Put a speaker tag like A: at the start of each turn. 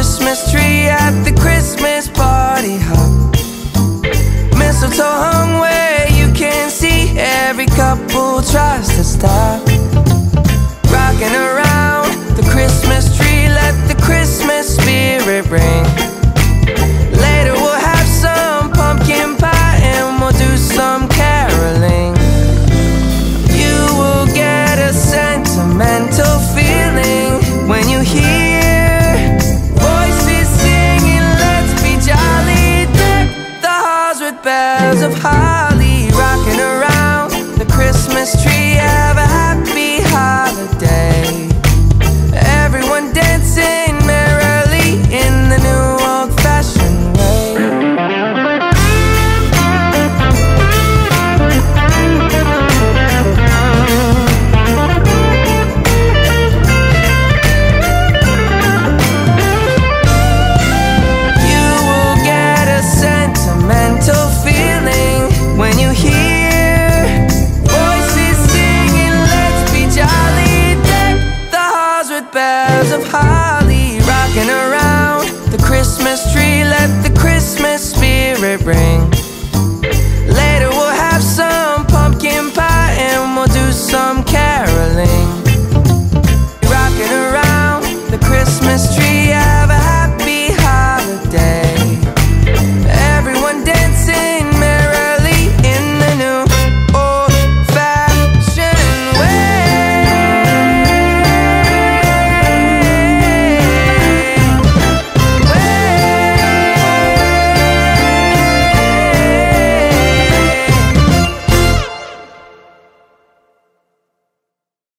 A: Christmas tree at the Christmas party hop. Mistletoe hung where you can see. Every couple tries to stop. Rocking around the Christmas tree, let the Christmas spirit ring. Later we'll have some pumpkin pie and we'll do some caroling. You will get a sentimental feeling when you hear voices singing, let's be jolly. Deck the halls with bells of holly. Rocking around the Christmas tree, have a happy holiday. Everyone dancing merrily in the new old-fashioned way. You will get a sentimental feeling when you hear voices singing, let's be jolly. Deck the halls with bells of holly.